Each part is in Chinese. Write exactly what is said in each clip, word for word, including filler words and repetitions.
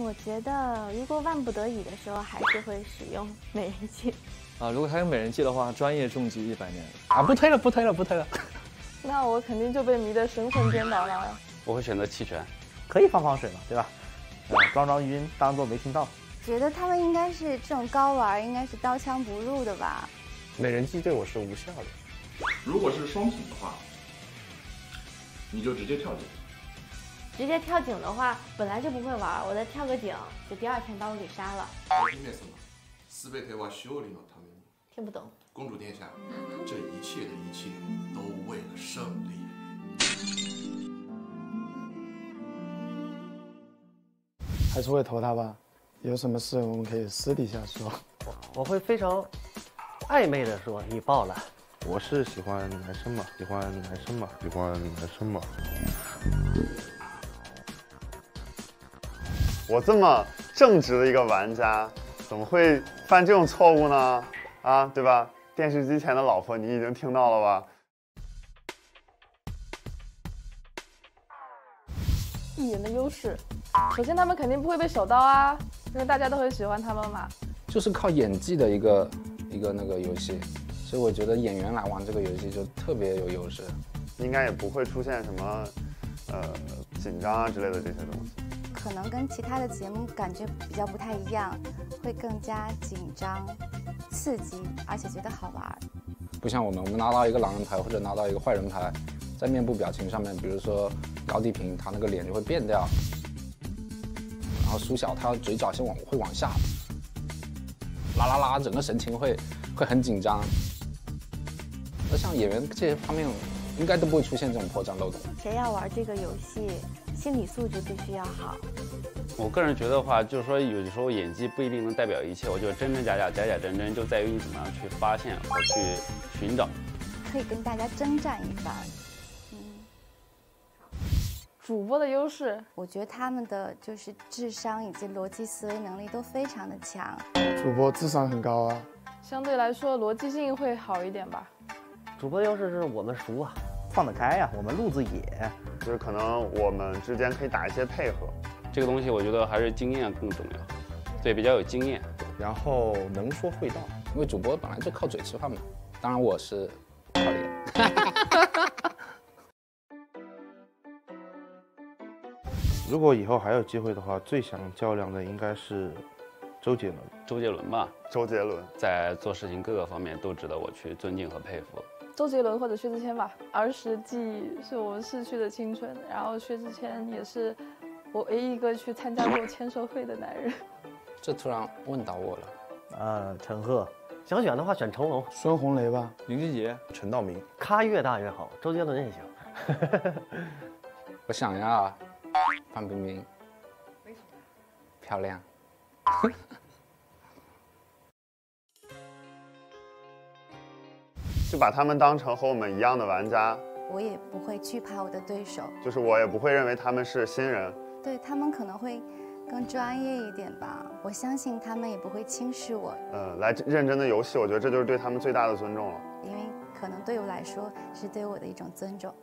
我觉得如果万不得已的时候，还是会使用美人计。 啊，如果还有美人计的话，专业重击一百年。 啊，不推了，不推了，不推了。 那我肯定就被迷得神魂颠倒了。 我会选择弃权， 可以放放水嘛，对吧？呃，装装晕，当做没听到。 觉得他们应该是这种高玩，应该是刀枪不入的吧。 美人计对我是无效的。 如果是双井的话，你就直接跳井。 直接跳井的话，本来就不会玩，我再跳个井，就第二天把我给杀了。听不懂。 公主殿下，这一切的一切都为了胜利。 还是会投他吧。有什么事我们可以私底下说。 我会非常暧昧的说你爆了。 我是喜欢男生嘛，喜欢男生嘛，喜欢男生嘛。 我这么正直的一个玩家，怎么会犯这种错误呢？啊，对吧？电视机前的老婆，你已经听到了吧？ 一眼的优势，首先他们肯定不会被手刀啊，因为大家都很喜欢他们嘛。 就是靠演技的一个一个那个游戏，所以我觉得演员来玩这个游戏就特别有优势。 应该也不会出现什么呃紧张啊之类的这些东西。 可能跟其他的节目感觉比较不太一样，会更加紧张、刺激，而且觉得好玩。 不像我们，我们拿到一个狼人牌或者拿到一个坏人牌，在面部表情上面，比如说高低平，他那个脸就会变掉，然后苏小他嘴角先往会往下，啦啦啦，整个神情会会很紧张。那像演员这些方面，应该都不会出现这种破绽漏洞。 谁要玩这个游戏，心理素质必须要好。 我个人觉得的话，就是说有的时候演技不一定能代表一切，我觉得真真假假，假假真真，就在于你怎么样去发现和去寻找。 可以跟大家征战一番。嗯， 主播的优势， 我觉得他们的就是智商以及逻辑思维能力都非常的强。 主播智商很高啊， 相对来说逻辑性会好一点吧。 主播优势是我们熟啊，放得开呀、啊，我们路子野， 就是可能我们之间可以打一些配合。 这个东西我觉得还是经验更重要，对，比较有经验， 然后能说会道， 因为主播本来就靠嘴吃饭嘛。当然我是靠脸。 如果以后还有机会的话，最想较量的应该是周杰伦。 周杰伦吧， 周杰伦在做事情各个方面都值得我去尊敬和佩服。 周杰伦或者薛之谦吧，儿时记忆是我们逝去的青春，然后薛之谦也是我唯一一个去参加过签售会的男人。 这突然问到我了。 呃，陈赫，想选的话选成龙、 孙红雷吧， 林俊杰、 陈道明， 咖越大越好，周杰伦也行。 我想呀，范冰冰，漂亮。 就把他们当成和我们一样的玩家， 我也不会惧怕我的对手， 就是我也不会认为他们是新人， 对他们可能会更专业一点吧。我相信他们也不会轻视我， 呃，来认真的游戏，我觉得这就是对他们最大的尊重了。 因为可能对我来说是对我的一种尊重。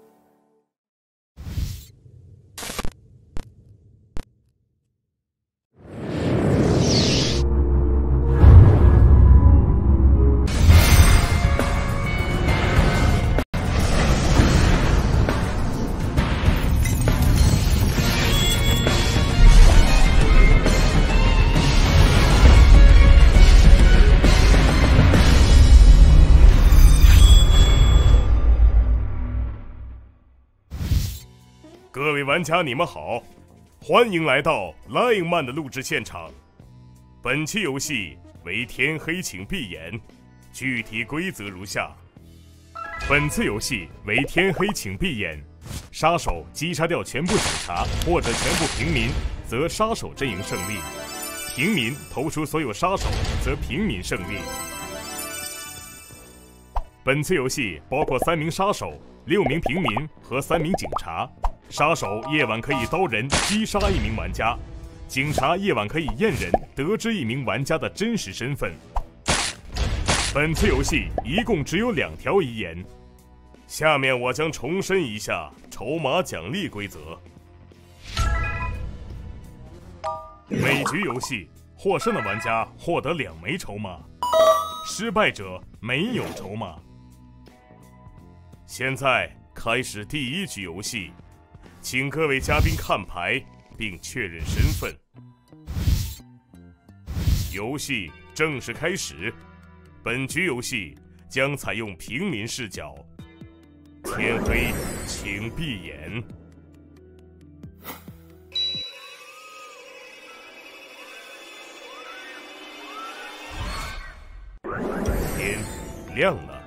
各位玩家，你们好，欢迎来到 Lying Man 的录制现场。本期游戏为天黑请闭眼，具体规则如下：本次游戏为天黑请闭眼，杀手击杀掉全部警察或者全部平民，则杀手阵营胜利；平民投出所有杀手，则平民胜利。本次游戏包括三名杀手、六名平民和三名警察。杀手夜晚可以刀人击杀一名玩家，警察夜晚可以验人得知一名玩家的真实身份。本次游戏一共只有两条遗言，下面我将重申一下筹码奖励规则。 每局游戏获胜的玩家获得两枚筹码，失败者没有筹码。现在开始第一局游戏，请各位嘉宾看牌并确认身份。游戏正式开始，本局游戏将采用平民视角。天黑，请闭眼。天亮了。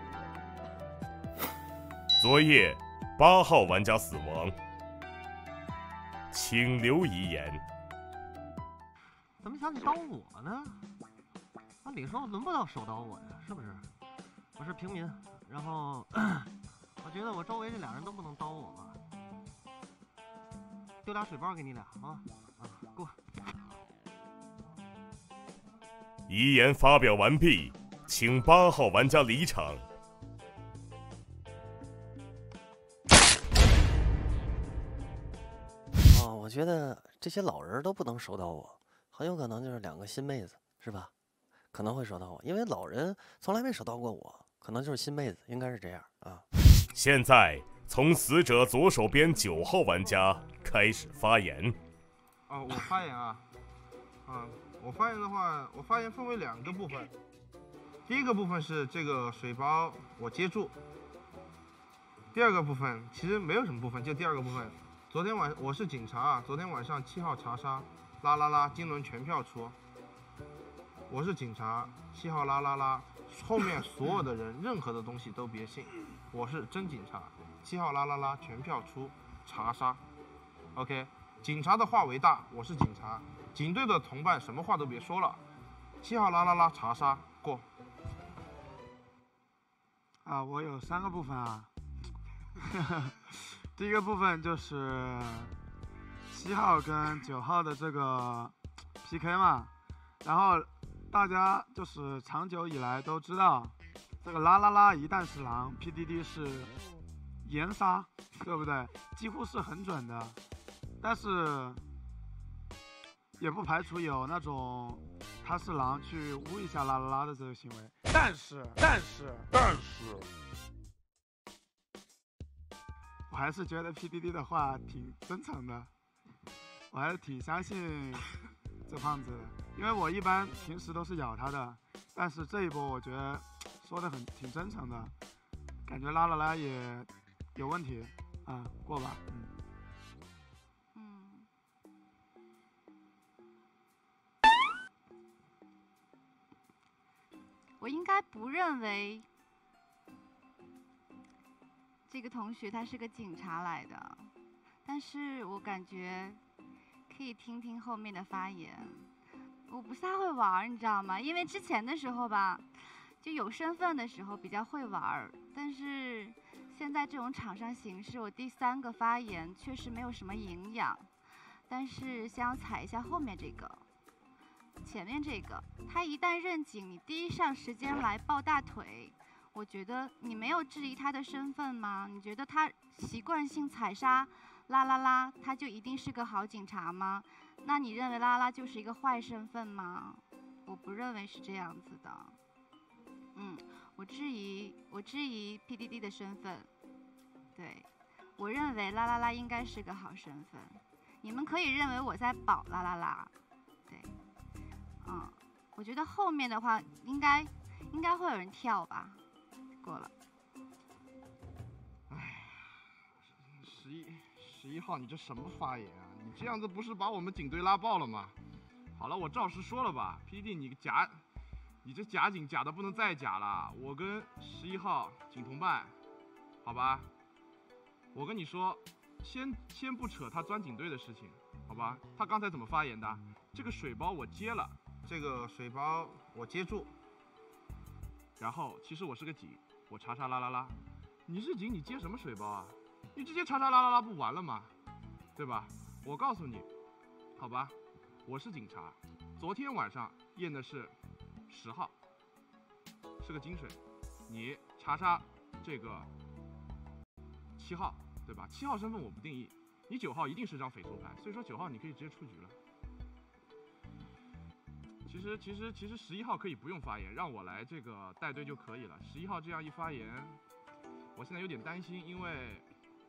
昨夜八号玩家死亡，请留遗言。 怎么想起刀我呢？按理说轮不到手刀我呀，是不是？我是平民，然后我觉得我周围这俩人都不能刀我吧。丢俩水包给你俩啊啊，过。 遗言发表完毕，请八号玩家离场。 哦，我觉得这些老人都不能手刀我，很有可能就是两个新妹子，是吧？可能会手刀我，因为老人从来没手刀过我，可能就是新妹子，应该是这样啊。 现在从死者左手边九号玩家开始发言。 哦，我发言啊，啊，我发言的话，我发言分为两个部分。第一个部分是这个水包我接住，第二个部分其实没有什么部分，就第二个部分。昨天晚我是警察啊，昨天晚上七号查杀，啦啦啦，金轮全票出。我是警察，七号啦啦啦，后面所有的人任何的东西都别信，我是真警察，七号啦啦啦全票出，查杀。OK， 警察的话为大，我是警察，警队的同伴什么话都别说了，七号啦啦啦查杀过。 啊，我有三个部分啊。第一个部分就是七号跟九号的这个 P K 嘛，然后大家就是长久以来都知道，这个啦啦啦一旦是狼 ，P D D 是严杀，对不对？几乎是很准的，但是也不排除有那种他是狼去污一下啦啦啦的这个行为。但是，但是，但是。我还是觉得 P D D 的话挺真诚的，我还是挺相信这胖子的，因为我一般平时都是咬他的，但是这一波我觉得说的很挺真诚的，感觉啦啦啦也有问题啊，过吧，嗯。 嗯，我应该不认为这个同学他是个警察来的，但是我感觉可以听听后面的发言。我不太会玩，你知道吗？因为之前的时候吧，就有身份的时候比较会玩，但是现在这种场上形式，我第三个发言确实没有什么营养。但是想要踩一下后面这个，前面这个，他一旦认警，你第一上时间来抱大腿。我觉得你没有质疑他的身份吗？你觉得他习惯性踩杀啦啦啦，他就一定是个好警察吗？那你认为啦啦啦就是一个坏身份吗？我不认为是这样子的。嗯，我质疑，我质疑 P D D 的身份。对，我认为啦啦啦应该是个好身份。你们可以认为我在保啦啦啦。对，嗯，我觉得后面的话应该应该会有人跳吧。过了。 哎，十一十一号，你这什么发言啊？你这样子不是把我们警队拉爆了吗？好了，我照实说了吧 ，P D D 你假，你这假警假的不能再假了。我跟十一号警同伴，好吧？我跟你说，先先不扯他钻警队的事情，好吧？他刚才怎么发言的？这个水包我接了，这个水包我接住。然后其实我是个警，我查查啦啦啦。你是警，你接什么水包啊？你直接查查啦啦啦不完了吗？对吧？我告诉你，好吧，我是警察，昨天晚上验的是十号，是个金水，你查查这个七号，对吧？七号身份我不定义，你九号一定是张匪徒牌，所以说九号你可以直接出局了。 其实其实其实十一号可以不用发言，让我来这个带队就可以了。十一号这样一发言，我现在有点担心，因为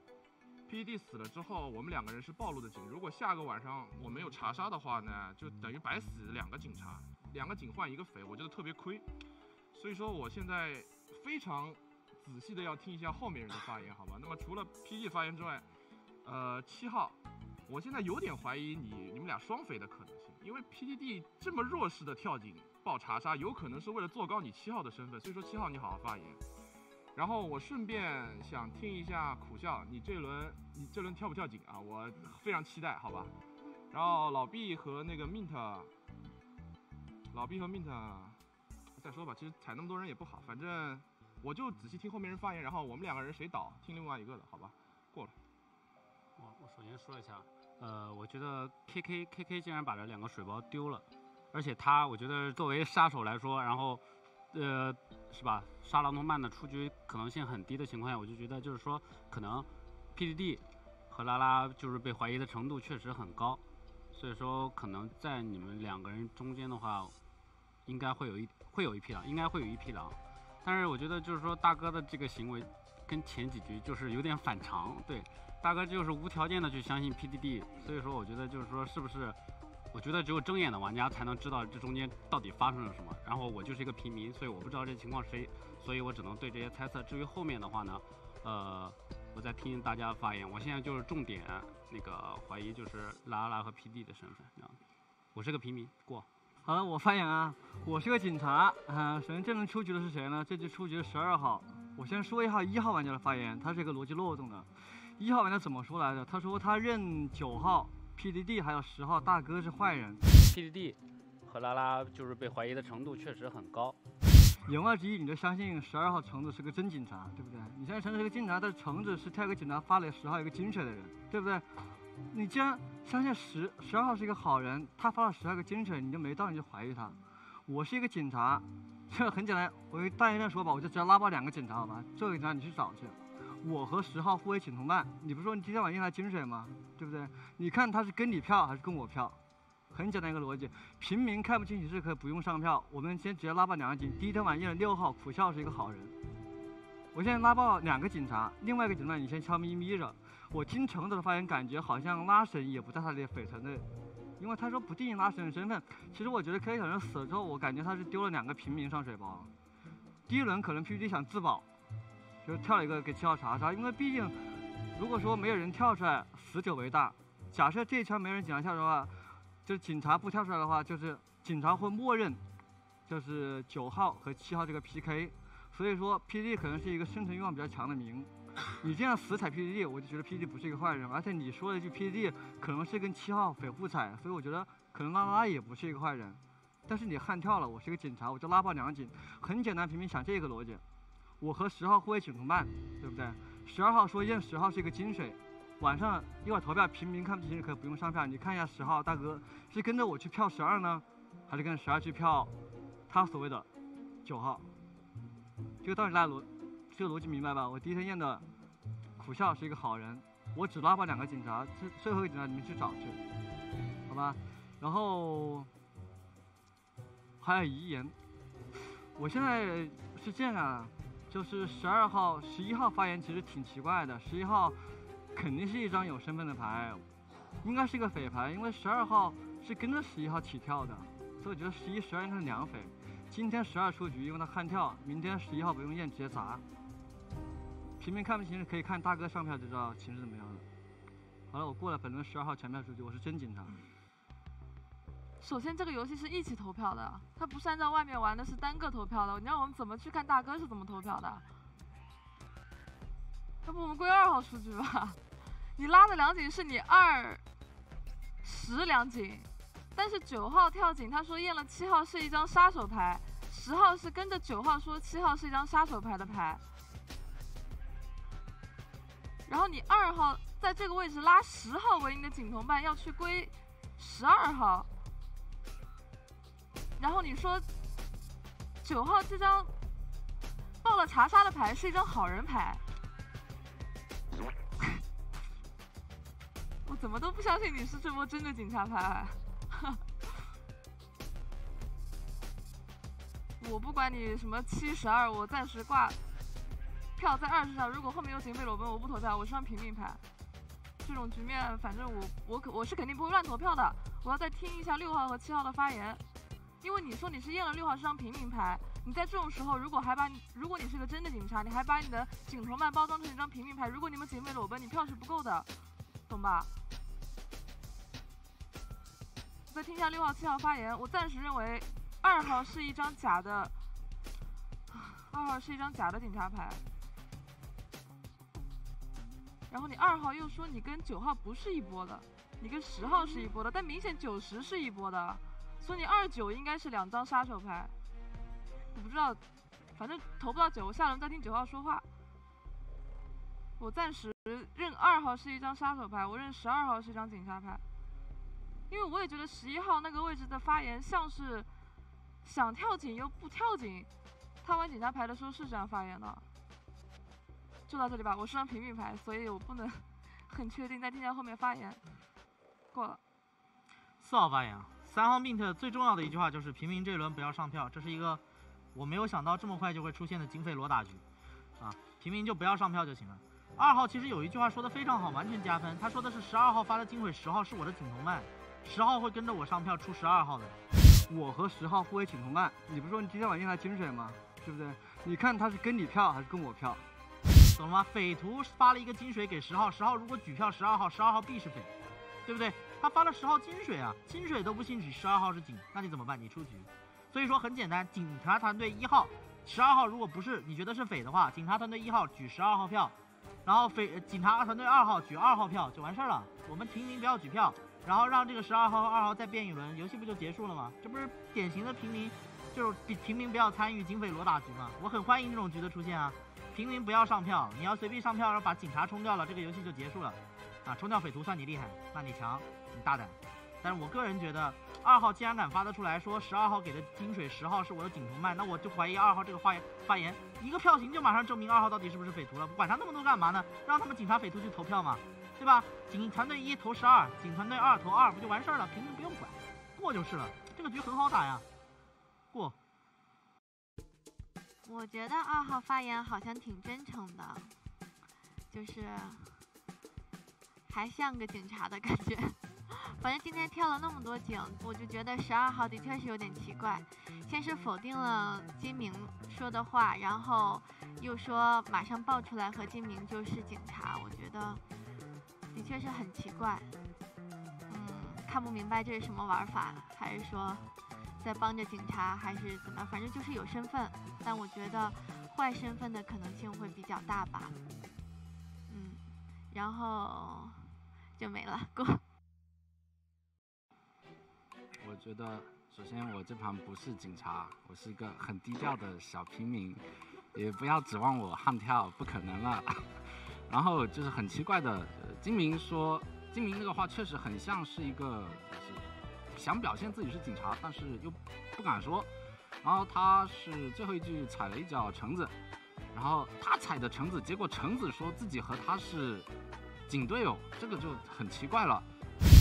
P D D 死了之后，我们两个人是暴露的警。如果下个晚上我没有查杀的话呢，就等于白死两个警察，两个警换一个匪，我觉得特别亏。所以说我现在非常仔细的要听一下后面人的发言，好吧？那么除了 P D D 发言之外，呃，七号，我现在有点怀疑你你们俩双匪的可能性，因为 P D D 这么弱势的跳警报查杀，有可能是为了做高你七号的身份，所以说七号你好好发言。然后我顺便想听一下苦笑，你这轮你这轮跳不跳警啊？我非常期待，好吧？然后老毕和那个 Mint， 老毕和 Mint 再说吧，其实踩那么多人也不好，反正我就仔细听后面人发言，然后我们两个人谁倒听另外一个的，好吧？过了。 我我首先说一下，呃，我觉得 K K K K 竟然把这两个水包丢了，而且他我觉得作为杀手来说，然后呃是吧，杀狼同伴的出局可能性很低的情况下，我就觉得就是说可能 P D D 和拉拉就是被怀疑的程度确实很高，所以说可能在你们两个人中间的话，应该会有一会有一匹狼，应该会有一匹狼，但是我觉得就是说大哥的这个行为跟前几局就是有点反常，对。大哥就是无条件的去相信 P D D， 所以说我觉得就是说是不是，我觉得只有睁眼的玩家才能知道这中间到底发生了什么。然后我就是一个平民，所以我不知道这情况谁，所以我只能对这些猜测。至于后面的话呢，呃，我在听大家发言。我现在就是重点那个怀疑就是拉拉和 P D 的身份，这样。我是个平民，过。 好了，我发言啊，我是个警察。啊、呃，首先这轮出局的是谁呢？这局出局的十二号。我先说一下一号玩家的发言，他是一个逻辑漏洞的。一号玩家怎么说来着？他说他认九号 P D D 还有十号大哥是坏人。 P D D 和拉拉就是被怀疑的程度确实很高。 言外之意，你就相信十二号橙子是个真警察，对不对？你现在橙子是个警察，但是橙子是跳给警察发了十号一个金水的人，对不对？你既然相信十十二号是一个好人，他发了十二个金水，你就没道理去怀疑他。我是一个警察，这很简单，我大一这样说吧，我就只要拉爆两个警察，好吧？这个警察你去找去。我和十号互为警同伴，你不是说你今天晚上来金水吗？对不对？你看他是跟你票还是跟我票？很简单一个逻辑，平民看不清形势可以不用上票。我们先直接拉爆两个警。第一天晚宴的六号苦笑是一个好人，我现在拉爆两个警察，另外一个警察你先悄咪咪着。我听橙子的发言，感觉好像拉神也不在他的匪城的，因为他说不定义拉神的身份。其实我觉得 K K 小人死了之后，我感觉他是丢了两个平民上水包。第一轮可能 P D D 想自保。就跳了一个给七号查查，因为毕竟如果说没有人跳出来，死者为大。假设这一枪没人警察跳的话，就是警察不跳出来的话，就是警察会默认就是九号和七号这个 P K。所以说 P D D 可能是一个生存欲望比较强的民。你这样死踩 P D D， 我就觉得 P D D 不是一个坏人，而且你说了一句 P D D 可能是跟七号匪互踩，所以我觉得可能拉拉也不是一个坏人。但是你悍跳了，我是一个警察，我就拉爆两个警，很简单，平民想这个逻辑。我和十号互为警同伴，对不对？十二号说认十号是一个金水，晚上一会儿投票，平民看不清楚可以不用上票。你看一下十号大哥是跟着我去票十二呢，还是跟十二去票他所谓的九号？这个道理大家逻这个逻辑明白吧？我第一天验的苦笑是一个好人，我只拉爆两个警察，最最后一个警察你们去找去，好吧？然后还有遗言，我现在是这样啊。就是十二号、十一号发言其实挺奇怪的。十一号肯定是一张有身份的牌，应该是一个匪牌，因为十二号是跟着十一号起跳的，所以我觉得十一、十二应该是两匪。今天十二出局，因为他悍跳，明天十一号不用验直接砸。平民看不清可以看大哥上票就知道情势怎么样了。好了，我过了，本轮十二号全票出局，我是真警察。 首先，这个游戏是一起投票的，它不是按照外面玩的是单个投票的。你让我们怎么去看大哥是怎么投票的？要不我们归二号出局吧？你拉的两警是你二十两警，但是九号跳警他说验了七号是一张杀手牌，十号是跟着九号说七号是一张杀手牌的牌，然后你二号在这个位置拉十号为你的警同伴，要去归十二号。然后你说九号这张报了查杀的牌是一张好人牌，我怎么都不相信你是这波真的警察牌。 我不管你什么七十二，我暂时挂票在二十上。如果后面有警匪裸奔，我不投票，我上平民牌。这种局面，反正我我可我是肯定不会乱投票的。我要再听一下六号和七号的发言，因为你说你是验了六号是张平民牌，你在这种时候如果还把你，如果你是个真的警察，你还把你的警头曼包装成一张平民牌，如果你们警匪裸奔，你票是不够的，懂吧？再听一下六号、七号发言，我暂时认为二号是一张假的，二号是一张假的警察牌。然后你二号又说你跟九号不是一波的，你跟十号是一波的，但明显九十是一波的，所以你二九应该是两张杀手牌。我不知道，反正投不到九，我下轮再听九号说话。我暂时认二号是一张杀手牌，我认十二号是一张警察牌，因为我也觉得十一号那个位置的发言像是想跳警又不跳警，他玩警察牌的时候是这样发言的。就到这里吧，我是张平民牌，所以我不能很确定。再听一下后面发言，过了。 四号发言啊，三号 Mint 最重要的一句话就是平民这一轮不要上票，这是一个我没有想到这么快就会出现的警匪罗打局，啊，平民就不要上票就行了。二号其实有一句话说的非常好，完全加分，他说的是十二号发的金水，十号是我的警同伴，十号会跟着我上票出十二号的。 我和十号互为警同伴，你不是说你今天晚验他金水吗？对不对？你看他是跟你票还是跟我票？ 懂了吗？匪徒发了一个金水给十号，十号如果举票十二号，十二号必是匪，对不对？他发了十号金水啊，金水都不信举十二号是警，那你怎么办？你出局。所以说很简单，警察团队一号，十二号如果不是你觉得是匪的话，警察团队一号举十二号票，然后匪、呃、警察团队二号举二号票就完事儿了。我们平民不要举票，然后让这个十二号和二号再变一轮，游戏不就结束了吗？这不是典型的平民，就是平民不要参与警匪罗打局吗？我很欢迎这种局的出现啊。平民不要上票，你要随便上票，然后把警察冲掉了，这个游戏就结束了。啊，冲掉匪徒算你厉害，那你强，你大胆。但是我个人觉得，二号既然敢发得出来说十二号给的金水，十号是我的警同伴，那我就怀疑二号这个发言发言一个票型就马上证明二号到底是不是匪徒了。管他那么多干嘛呢？让他们警察匪徒去投票嘛，对吧？警团队一投十二，警团队二投二，不就完事儿了？平民不用管，过就是了。这个局很好打呀，过。 我觉得二号发言好像挺真诚的，就是还像个警察的感觉。反正今天跳了那么多警，我就觉得十二号的确是有点奇怪。先是否定了金明说的话，然后又说马上爆出来和金明就是警察，我觉得的确是很奇怪。嗯，看不明白这是什么玩法，还是说在帮着警察，还是怎么？反正就是有身份，但我觉得坏身份的可能性会比较大吧。嗯，然后就没了，过。 我觉得，首先我这盘不是警察，我是一个很低调的小平民，也不要指望我悍跳，不可能了。然后就是很奇怪的，呃、金明说，金明那个话确实很像是一个，就是想表现自己是警察，但是又不敢说。然后他是最后一句踩了一脚橙子，然后他踩的橙子，结果橙子说自己和他是警队友，这个就很奇怪了。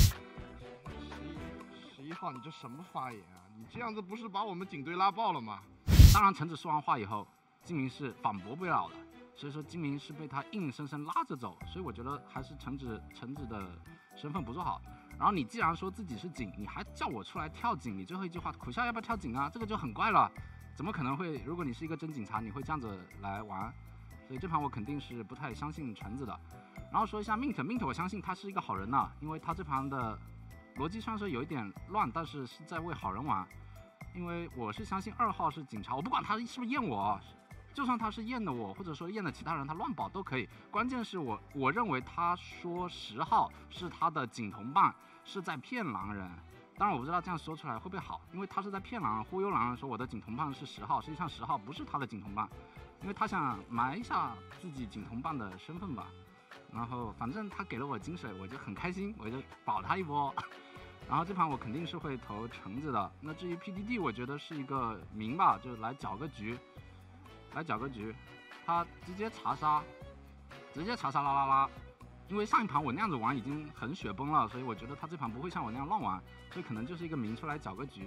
一号，你这什么发言啊？你这样子不是把我们警队拉爆了吗？ 当然，橙子说完话以后，金明是反驳不了的，所以说金明是被他硬生生拉着走，所以我觉得还是橙子橙子的身份不是好。然后你既然说自己是警，你还叫我出来跳警，你最后一句话苦笑要不要跳警啊？这个就很怪了，怎么可能会？如果你是一个真警察，你会这样子来玩？所以这盘我肯定是不太相信橙子的。然后说一下 Mint Mint， 我相信他是一个好人呐、啊，因为他这盘的逻辑上是有一点乱，但是是在为好人玩。因为我是相信二号是警察，我不管他是不是验我，就算他是验的我，或者说验的其他人，他乱保都可以。关键是我我认为他说十号是他的警同伴，是在骗狼人。当然我不知道这样说出来会不会好，因为他是在骗狼人，忽悠狼人说我的警同伴是十号，实际上十号不是他的警同伴，因为他想埋一下自己警同伴的身份吧。然后反正他给了我金水，我就很开心，我就保他一波。然后这盘我肯定是会投橙子的。那至于 P D D， 我觉得是一个明吧，就来搅个局，来搅个局。他直接查杀，直接查杀啦啦啦。因为上一盘我那样子玩已经很雪崩了，所以我觉得他这盘不会像我那样乱玩，所以可能就是一个明出来搅个局。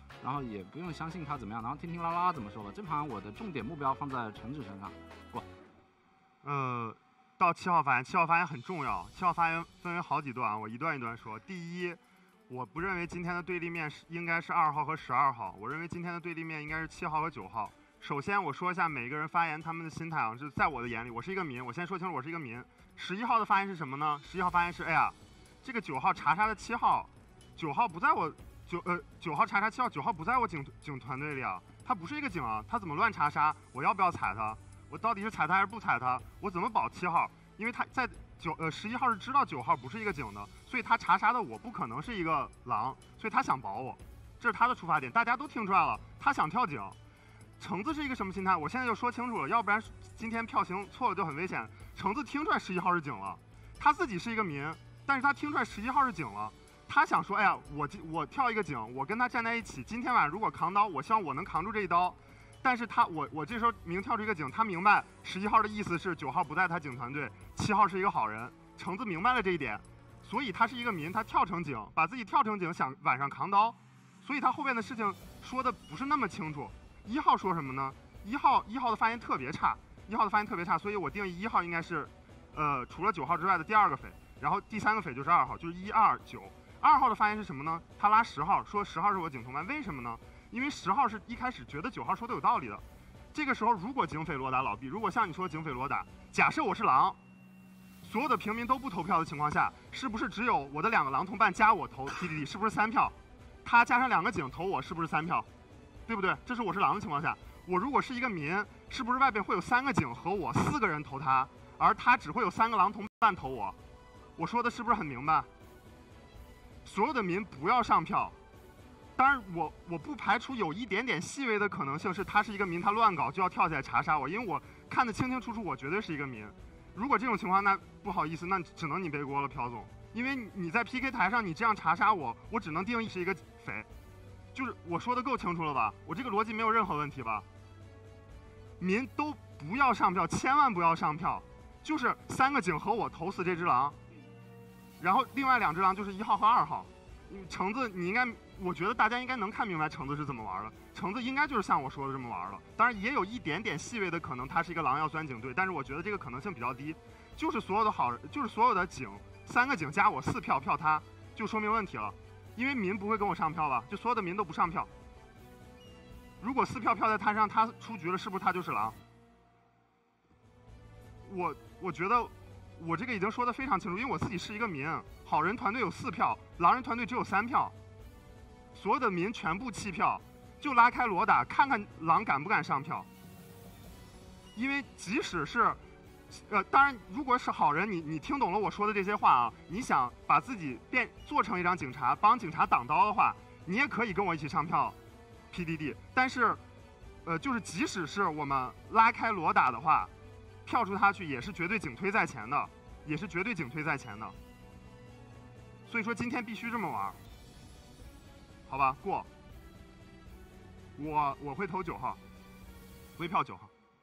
然后也不用相信他怎么样，然后听听拉拉怎么说吧。这盘我的重点目标放在橙子身上，过。 呃，到七号发言，七号发言很重要。七号发言分为好几段，我一段一段说。第一，我不认为今天的对立面是应该是二号和十二号，我认为今天的对立面应该是七号和九号。首先我说一下每个人发言他们的心态啊，就是在我的眼里，我是一个民，我先说清楚我是一个民。十一号的发言是什么呢？十一号发言是，哎呀，这个九号查杀的七号，九号不在我九呃九号查杀七号，九号不在我警警团队里啊，他不是一个警啊，他怎么乱查杀？我要不要踩他？我到底是踩他还是不踩他？我怎么保七号？因为他在九呃十一号是知道九号不是一个警的，所以他查杀的我不可能是一个狼，所以他想保我，这是他的出发点，大家都听出来了，他想跳警。橙子是一个什么心态？我现在就说清楚了，要不然今天票型错了就很危险。橙子听出来十一号是警了，他自己是一个民，但是他听出来十一号是警了，他想说，哎呀，我我跳一个警，我跟他站在一起，今天晚上如果扛刀，我希望我能扛住这一刀。但是他我我这时候明跳出一个警，他明白十一号的意思是九号不在他警团队，七号是一个好人。橙子明白了这一点，所以他是一个民，他跳成警，把自己跳成警，想晚上扛刀，所以他后边的事情说的不是那么清楚。一号说什么呢？一号一号的发言特别差，一号的发言特别差，所以我定义一号应该是，呃，除了九号之外的第二个匪，然后第三个匪就是二号，就是一二九。二号的发言是什么呢？他拉十号，说十号是我警同伴，为什么呢？因为十号是一开始觉得九号说的有道理的。这个时候，如果警匪罗打老毕，如果像你说警匪罗打，假设我是狼，所有的平民都不投票的情况下，是不是只有我的两个狼同伴加我投 P D D， 是不是三票？他加上两个警投我，是不是三票？对不对？这是我是狼的情况下，我如果是一个民，是不是外边会有三个警和我四个人投他，而他只会有三个狼同伴投我？我说的是不是很明白？所有的民不要上票。当然我，我我不排除有一点点细微的可能性是他是一个民，他乱搞就要跳起来查杀我，因为我看得清清楚楚，我绝对是一个民。如果这种情况，那不好意思，那只能你背锅了，朴总，因为你在 P K 台上你这样查杀我，我只能定义是一个匪。就是我说的够清楚了吧？我这个逻辑没有任何问题吧？民都不要上票，千万不要上票，就是三个警和我投死这只狼，然后另外两只狼就是一号和二号。橙子，你应该，我觉得大家应该能看明白橙子是怎么玩的。橙子应该就是像我说的这么玩了，当然也有一点点细微的可能，他是一个狼要钻警队，但是我觉得这个可能性比较低。就是所有的好人，就是所有的警，三个警加我四票票他，就说明问题了。因为民不会跟我上票吧？就所有的民都不上票。如果四票票在他身上，他出局了，是不是他就是狼？我我觉得我这个已经说得非常清楚，因为我自己是一个民，好人团队有四票，狼人团队只有三票，所有的民全部弃票，就拉开罗打，看看狼敢不敢上票。因为即使是。呃，当然，如果是好人，你你听懂了我说的这些话啊，你想把自己变做成一张警察，帮警察挡刀的话，你也可以跟我一起上票 P D D。但是，呃，就是即使是我们拉开罗打的话，票出他去也是绝对警推在前的，也是绝对警推在前的。所以说今天必须这么玩，好吧？过。我我会投九号，微票九号。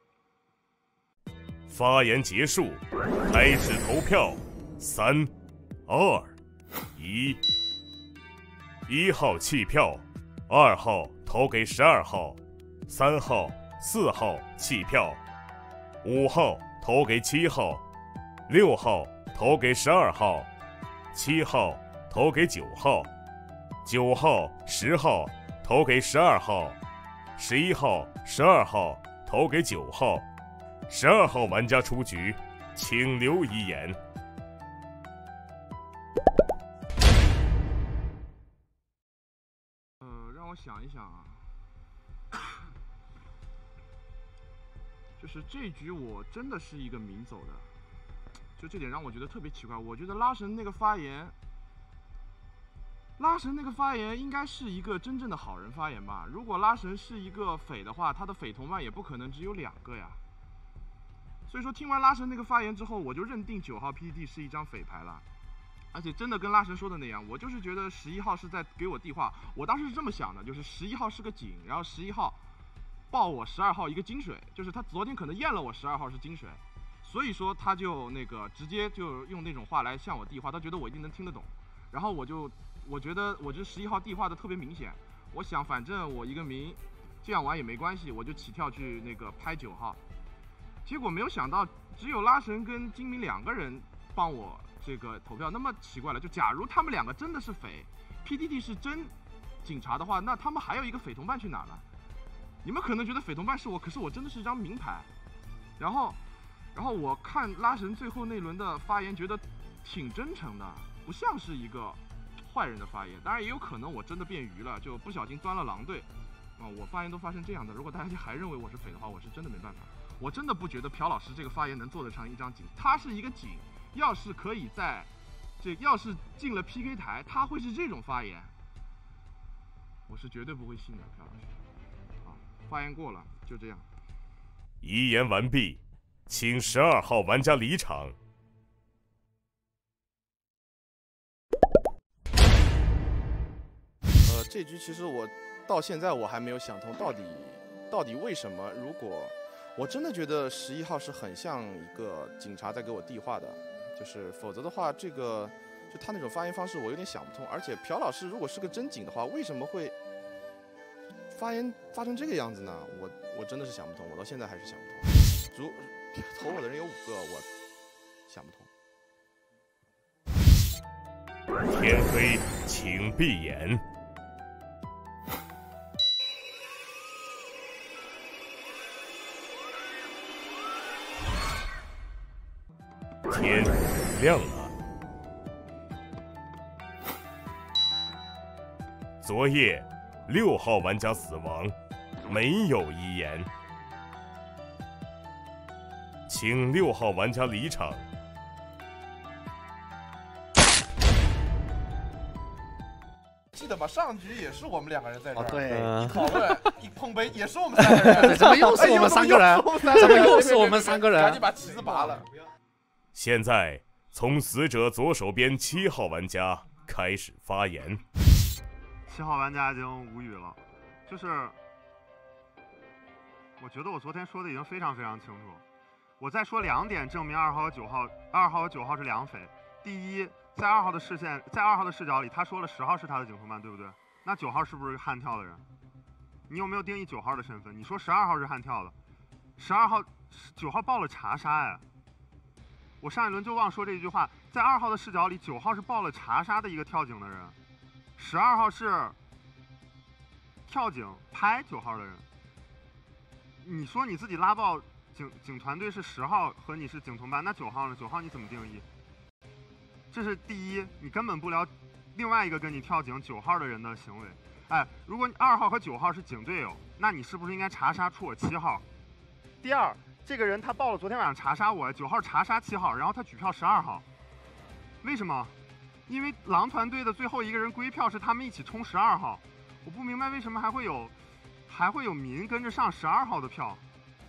发言结束，开始投票。三、二、一。一号弃票，二号投给十二号，三号、四号弃票，五号投给七号，六号投给十二号，七号投给九号，九号、十号投给十二号，十一号、十二号投给九号。十二号玩家出局，请留遗言。 呃，让我想一想啊，就是这局我真的是一个民走的，就这点让我觉得特别奇怪。我觉得拉神那个发言，拉神那个发言应该是一个真正的好人发言吧？如果拉神是一个匪的话，他的匪同伴也不可能只有两个呀。所以说，听完拉神那个发言之后，我就认定九号 P D D 是一张匪牌了，而且真的跟拉神说的那样，我就是觉得十一号是在给我递话。我当时是这么想的，就是十一号是个警，然后十一号报我十二号一个金水，就是他昨天可能验了我十二号是金水，所以说他就那个直接就用那种话来向我递话，他觉得我一定能听得懂。然后我就我觉得我这十一号递话的特别明显， 我想反正我一个名，这样玩也没关系，我就起跳去那个拍九号。结果没有想到，只有拉神跟金明两个人帮我这个投票。那么奇怪了，就假如他们两个真的是匪 ，P D D 是真警察的话，那他们还有一个匪同伴去哪了？你们可能觉得匪同伴是我，可是我真的是一张名牌。然后，然后我看拉神最后那轮的发言，觉得挺真诚的，不像是一个坏人的发言。当然也有可能我真的变鱼了，就不小心钻了狼队。啊，我发言都发生这样的，如果大家还认为我是匪的话，我是真的没办法。我真的不觉得朴老师这个发言能做得成一张警，他是一个警，要是可以在，这要是进了 P K 台，他会是这种发言，我是绝对不会信的，朴老师。啊，发言过了，就这样。 遗言完毕，请十二号玩家离场。 呃，这局其实我到现在我还没有想通，到底到底为什么？如果我真的觉得十一号是很像一个警察在给我递话的，就是否则的话，这个就他那种发言方式我有点想不通。而且朴老师如果是个真警的话，为什么会发言发成这个样子呢？我我真的是想不通，我到现在还是想不通。如投我的人有五个，我想不通。天黑，请闭眼。天亮了。昨夜六号玩家死亡，没有遗言，请六号玩家离场。 记得吧？上局也是我们两个人在这儿， 哦对一讨论一碰杯也是我们三个人， 怎么又是我们三个人？怎么又是我们三个人？ 赶紧把旗子拔了。 现在从死者左手边七号玩家开始发言。 七号玩家已经无语了，就是我觉得我昨天说的已经非常非常清楚。我再说两点证明二号和九号，二号和九号是两匪。第一，在二号的视线，在二号的视角里，他说了十号是他的警同伴，对不对？那九号是不是悍跳的人？你有没有定义九号的身份？你说十二号是悍跳的，十二号、九号报了查杀哎。我上一轮就忘说这一句话，在二号的视角里，九号是报了查杀的一个跳警的人，十二号是跳警拍九号的人。你说你自己拉爆警警团队是十号和你是警同伴，那九号呢？九号你怎么定义？这是第一，你根本不聊另外一个跟你跳警九号的人的行为。哎，如果你二号和九号是警队友，那你是不是应该查杀出我七号？第二，这个人他报了昨天晚上查杀我，九号查杀七号，然后他举票十二号，为什么？因为狼团队的最后一个人归票是他们一起冲十二号，我不明白为什么还会有还会有民跟着上十二号的票。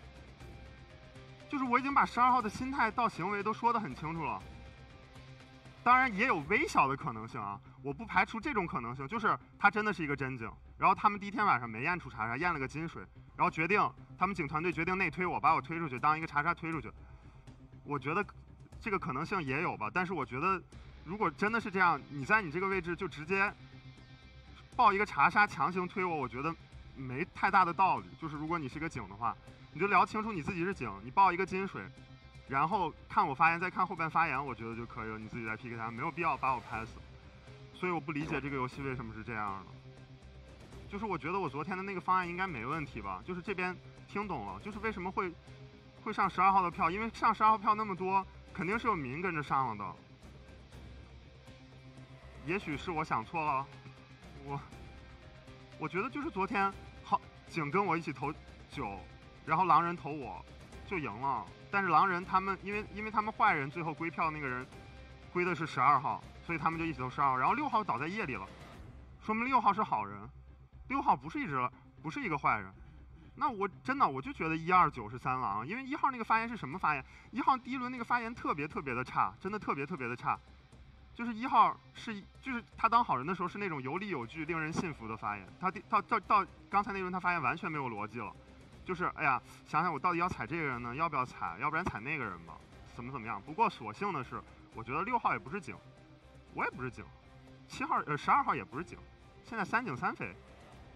就是我已经把十二号的心态到行为都说得很清楚了。当然也有微小的可能性啊，我不排除这种可能性，就是他真的是一个真警，然后他们第一天晚上没验出查杀，验了个金水，然后决定他们警团队决定内推我，把我推出去当一个查杀推出去。我觉得这个可能性也有吧，但是我觉得如果真的是这样，你在你这个位置就直接报一个查杀强行推我，我觉得没太大的道理。就是如果你是个警的话，你就聊清楚你自己是警，你报一个金水。然后看我发言，再看后边发言，我觉得就可以了。你自己再 P K 他，没有必要把我拍死。所以我不理解这个游戏为什么是这样的。就是我觉得我昨天的那个方案应该没问题吧？就是这边听懂了，就是为什么会会上十二号的票，因为上十二号票那么多，肯定是有民跟着上了的。也许是我想错了，我我觉得就是昨天好警跟我一起投九，然后狼人投我就赢了。但是狼人他们因为因为他们坏人最后归票那个人归的是十二号，所以他们就一起投十二号，然后六号倒在夜里了，说明六号是好人，六号不是一只不是一个坏人。那我真的我就觉得一二九是三狼，因为一号那个发言是什么发言？一号第一轮那个发言特别特别的差，真的特别特别的差。就是一号是就是他当好人的时候是那种有理有据、令人信服的发言，他到到到刚才那轮他发言完全没有逻辑了。就是哎呀，想想我到底要踩这个人呢，要不要踩？要不然踩那个人吧，怎么怎么样？不过所幸的是，我觉得六号也不是警，我也不是警，七号呃十二号也不是警，现在三警三匪，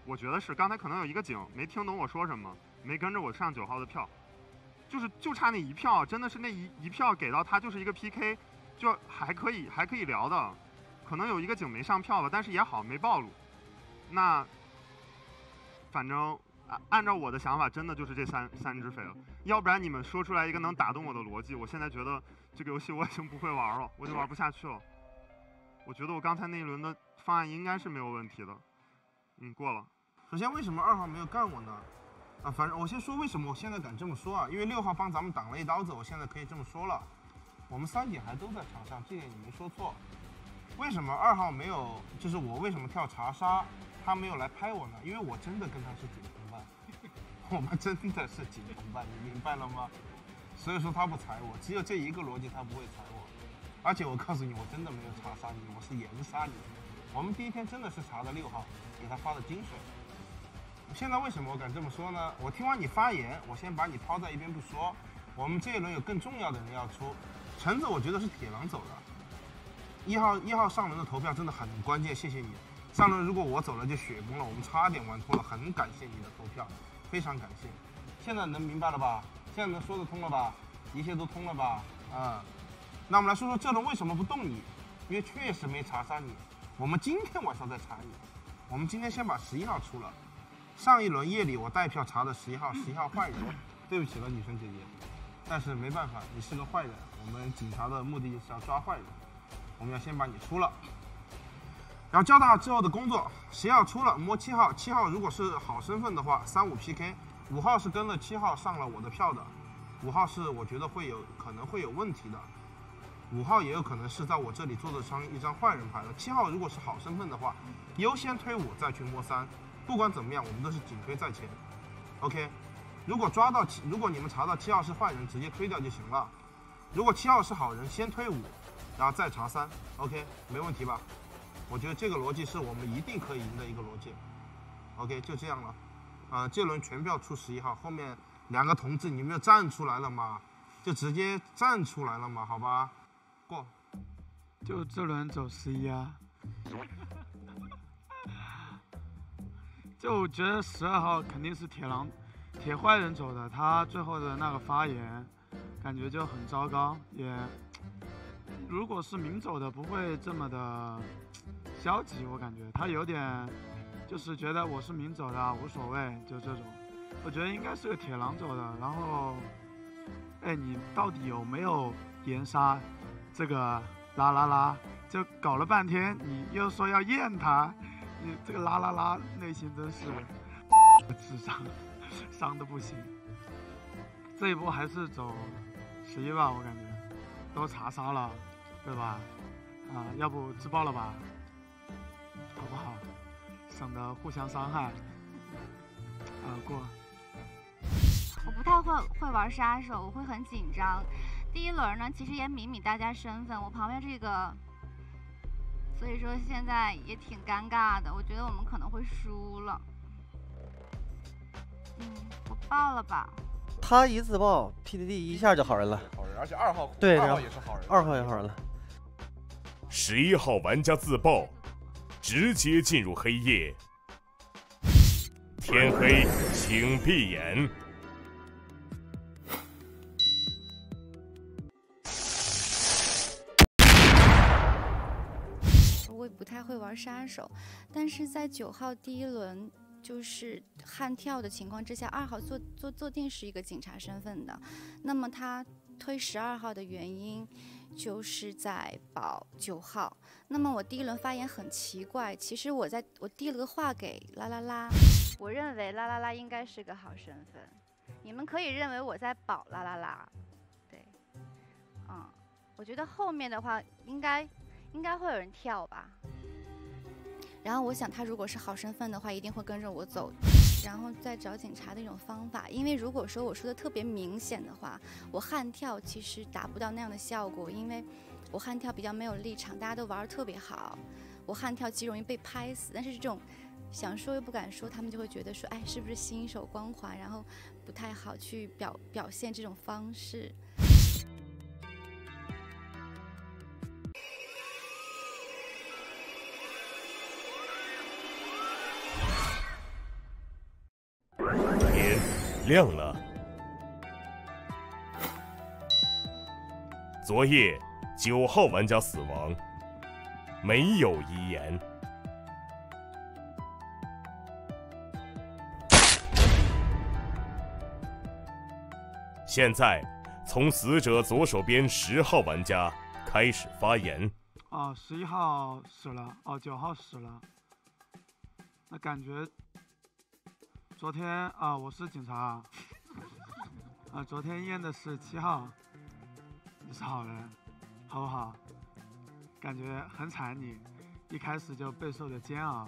我觉得是刚才可能有一个警没听懂我说什么，没跟着我上九号的票，就是就差那一票，真的是那一一票给到他就是一个 P K， 就还可以还可以聊的。可能有一个警没上票吧，但是也好没暴露。那反正按按照我的想法，真的就是这三三只匪了。要不然你们说出来一个能打动我的逻辑，我现在觉得这个游戏我已经不会玩了，我就玩不下去了。我觉得我刚才那一轮的方案应该是没有问题的。嗯，过了。 首先，为什么二号没有干我呢？啊，反正我先说为什么我现在敢这么说啊，因为六号帮咱们挡了一刀子，我现在可以这么说了。我们三姐还都在场上，这点你没说错。为什么二号没有？就是我为什么跳查杀，他没有来拍我呢？因为我真的跟他是警同伴，我们真的是警同伴，你明白了吗？所以说他不踩我，只有这一个逻辑，他不会踩我。而且我告诉你，我真的没有查杀你，我是严杀你。我们第一天真的是查的六号，给他发的金水。现在为什么我敢这么说呢？我听完你发言，我先把你抛在一边不说。我们这一轮有更重要的人要出，橙子我觉得是铁狼走的。一号一号上轮的投票真的很关键，谢谢你。上轮如果我走了就雪崩了，我们差点玩脱了，很感谢你的投票，非常感谢。现在能明白了吧？现在能说得通了吧？一切都通了吧？啊、嗯，那我们来说说这轮为什么不动你？因为确实没查杀你，我们今天晚上再查你。我们今天先把十一号出了。上一轮夜里我带票查的十一号，十一号坏人，对不起了女生姐姐，但是没办法，你是个坏人，我们警察的目的是要抓坏人。我们要先把你出了，然后交代好之后的工作，十一号出了摸七号，七号如果是好身份的话，三五 P K， 五号是跟了七号上了我的票的，五号是我觉得会有可能会有问题的，五号也有可能是在我这里做的张一张坏人牌的，七号如果是好身份的话，优先推五再去摸三，不管怎么样我们都是紧推在前 ，OK， 如果抓到七，如果你们查到七号是坏人，直接推掉就行了，如果七号是好人，先推五。然后再查三 ，OK， 没问题吧？我觉得这个逻辑是我们一定可以赢的一个逻辑。OK， 就这样了。啊、呃，这轮全票出十一号，后面两个同志你们就站出来了嘛，就直接站出来了嘛，好吧？过。 就这轮走十一啊。就我觉得十二号肯定是铁狼、铁坏人走的，他最后的那个发言，感觉就很糟糕，也。如果是明走的，不会这么的消极，我感觉他有点就是觉得我是明走的无所谓，就这种。我觉得应该是个铁狼走的。然后，哎，你到底有没有严杀这个啦啦啦？就搞了半天，你又说要验他，你这个啦啦啦内心真是智商伤的不行。这一波还是走十一吧，我感觉都查杀了。对吧？啊，要不自爆了吧，好不好？省得互相伤害。啊，过。 我不太会会玩杀手，我会很紧张。第一轮呢，其实也抿抿大家身份，我旁边这个，所以说现在也挺尴尬的。我觉得我们可能会输了。嗯，我爆了吧。 他一自爆 ，P D D 一下就好人了。 好人，而且二号对， 二号也是好人， 二号也好人了。 十一号玩家自爆，直接进入黑夜。天黑，请闭眼。 我也不太会玩杀手，但是在九号第一轮就是悍跳的情况之下，二号坐坐坐定是一个警察身份的，那么他推十二号的原因就是在保九号。那么我第一轮发言很奇怪，其实我在我递了个话给啦啦啦，我认为啦啦啦应该是个好身份，你们可以认为我在保啦啦啦，对，嗯，我觉得后面的话应该应该会有人跳吧。然后我想他如果是好身份的话，一定会跟着我走，然后再找警察的一种方法。因为如果说我说的特别明显的话，我悍跳其实达不到那样的效果，因为我悍跳比较没有立场，大家都玩得特别好，我悍跳极容易被拍死。但是这种想说又不敢说，他们就会觉得说，哎，是不是新手光环，然后不太好去表表现这种方式。 亮了。昨夜九号玩家死亡，没有遗言。现在从死者左手边十号玩家开始发言。 哦，十一号死了，哦，九号死了。那感觉昨天啊，我是警察啊，昨天验的是七号，你是好人，好不好？感觉很惨你，一开始就备受的煎熬。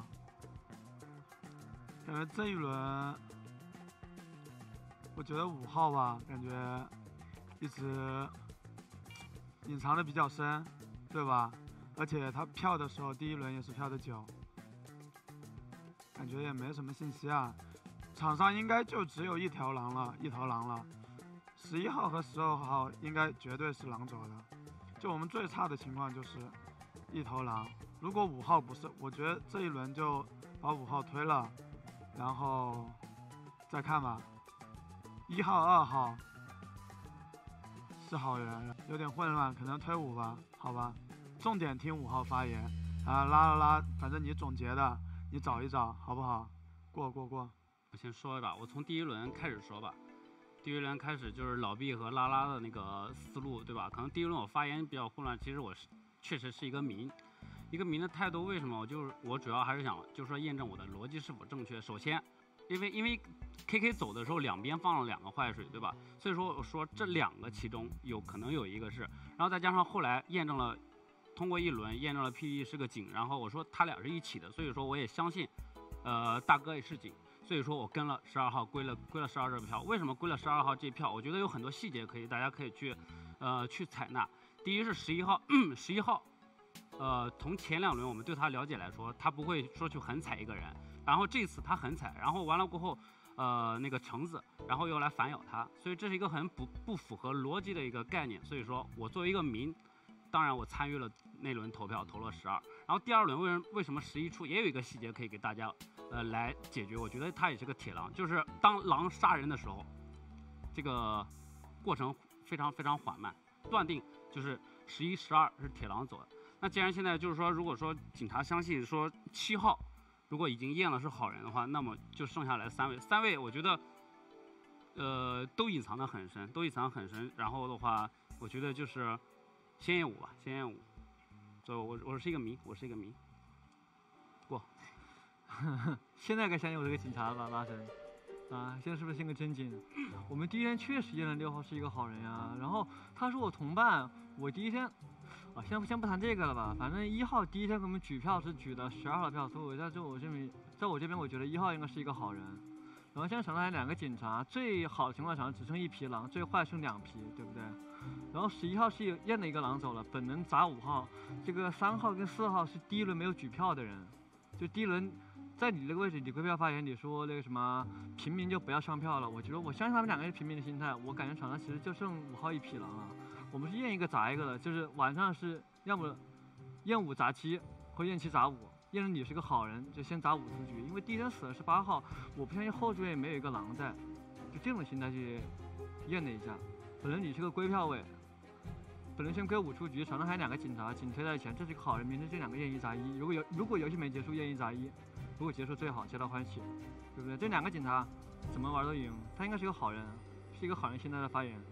感觉这一轮，我觉得五号吧，感觉一直隐藏的比较深，对吧？而且他票的时候，第一轮也是票的九，感觉也没什么信息啊。场上应该就只有一条狼了，一头狼了。十一号和十二号应该绝对是狼走的。就我们最差的情况就是一头狼。如果五号不是，我觉得这一轮就把五号推了，然后再看吧。一号、二号是好人，有点混乱，可能推五吧，好吧。重点听五号发言啊，拉拉拉，反正你总结的，你找一找，好不好？过过过。 我先说吧，我从第一轮开始说吧。第一轮开始就是老毕和拉拉的那个思路，对吧？可能第一轮我发言比较混乱，其实我是确实是一个民，一个民的态度。为什么？我就是我主要还是想就是说验证我的逻辑是否正确。首先，因为因为 K K 走的时候两边放了两个坏水，对吧？所以说我说这两个其中有可能有一个是，然后再加上后来验证了。通过一轮验证了 P D 是个警，然后我说他俩是一起的，所以说我也相信，呃，大哥也是警，所以说我跟了十二号，归了归了十二这票。为什么归了十二号这票？我觉得有很多细节可以大家可以去，呃，去采纳。第一是十一号，十一号，呃，从前两轮我们对他了解来说，他不会说去横踩一个人，然后这次他横踩，然后完了过后，呃，那个橙子，然后又来反咬他，所以这是一个很不不符合逻辑的一个概念。所以说我作为一个民。当然，我参与了那轮投票，投了十二。然后第二轮为什么为什么十一出也有一个细节可以给大家，呃，来解决。我觉得他也是个铁狼，就是当狼杀人的时候，这个过程非常非常缓慢，断定就是十一、十二是铁狼走的。那既然现在就是说，如果说警察相信说七号如果已经验了是好人的话，那么就剩下来三位，三位我觉得，呃，都隐藏得很深，都隐藏得很深。然后的话，我觉得就是。先验五吧，先验五。所以我我是一个迷，我是一个迷。过。 现在该相信我这个警察了吧，拉神。啊，现在是不是像个真警？我们第一天确实验了六号是一个好人呀。然后他是我同伴，我第一天，啊，先先不谈这个了吧。反正一号第一天给我们举票是举的十二号票，所以我在这我这边，在我这边我觉得一号应该是一个好人。然后现在场上还有两个警察，最好的情况下只剩一匹狼，最坏剩两匹，对不对？然后十一号是验了一个狼走了，本能砸五号，这个三号跟四号是第一轮没有举票的人，就第一轮在你这个位置，你归票发言，你说那个什么平民就不要上票了，我觉得我相信他们两个是平民的心态，我感觉场上其实就剩五号一匹狼了，我们是验一个砸一个的，就是晚上是要么验五砸七，或验七砸五。验证你是个好人，就先砸五出局，因为第一天死的是八号，我不相信后桌也没有一个狼在，就这种心态去验了一下。本来你是个归票位，本来先归五出局，场上还有两个警察，警推在前，这是一个好人，明天这两个验一砸一。如果有如果游戏没结束，验一砸一；如果结束最好，皆大欢喜，对不对？这两个警察怎么玩都赢，他应该是个好人，是一个好人心态的发言。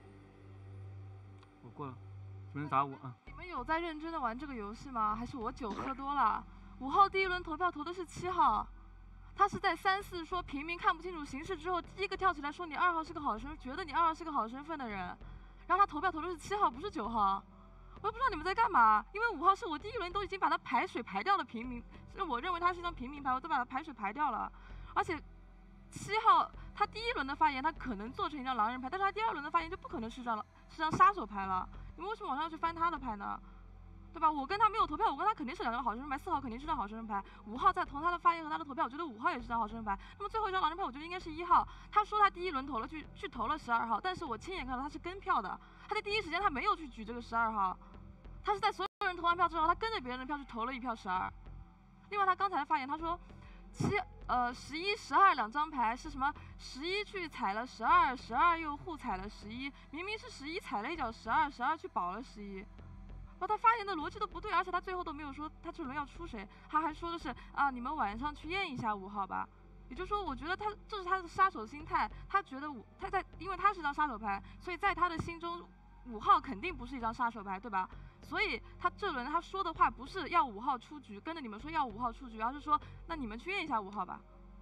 我过了，只能砸五啊。 你们有在认真的玩这个游戏吗？还是我酒喝多了？五号第一轮投票投的是七号，他是在三四说平民看不清楚形势之后，第一个跳起来说你二号是个好身，觉得你二号是个好身份的人，然后他投票投的是七号，不是九号。我也不知道你们在干嘛，因为五号是我第一轮都已经把他排水排掉的平民，是我认为他是一张平民牌，我都把他排水排掉了。而且七号他第一轮的发言他可能做成一张狼人牌，但是他第二轮的发言就不可能是张是张杀手牌了。你们为什么往上要去翻他的牌呢？对吧？我跟他没有投票，我跟他肯定是两张好身份牌，四号肯定是张好身份牌，五号在从他的发言和他的投票，我觉得五号也是张好身份牌。那么最后一张狼人牌，我觉得应该是一号。他说他第一轮投了去去投了十二号，但是我亲眼看到他是跟票的，他在第一时间他没有去举这个十二号，他是在所有人投完票之后，他跟着别人的票去投了一票十二。另外他刚才的发言，他说七呃十一、十二两张牌是什么？十一去踩了十二，十二又互踩了十一，明明是十一踩了一脚十二，十二去保了十一。哦，他发言的逻辑都不对，而且他最后都没有说他这轮要出谁，他还说的是啊，你们晚上去验一下五号吧。也就是说，我觉得他这是他的杀手心态，他觉得五他在，因为他是张杀手牌，所以在他的心中，五号肯定不是一张杀手牌，对吧？所以他这轮他说的话不是要五号出局，跟着你们说要五号出局，而是说那你们去验一下五号吧。